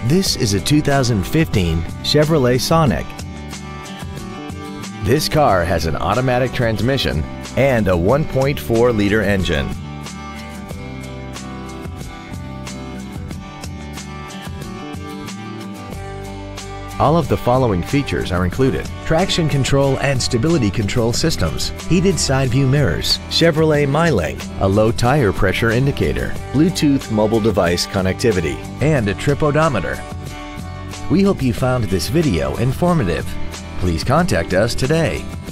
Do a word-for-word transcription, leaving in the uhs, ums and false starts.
This is a two thousand fifteen Chevrolet Sonic. This car has an automatic transmission and a one point four liter engine. All of the following features are included: traction control and stability control systems, heated side view mirrors, Chevrolet MyLink, a low tire pressure indicator, Bluetooth mobile device connectivity, and a trip odometer. We hope you found this video informative. Please contact us today.